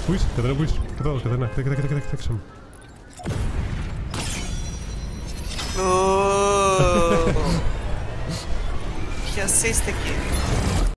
Πού είσαι, Κατερίνα, πού είσαι? Εδώ, Κατερίνα, κοιτάξαμε. Ποιος είστε, κύριε?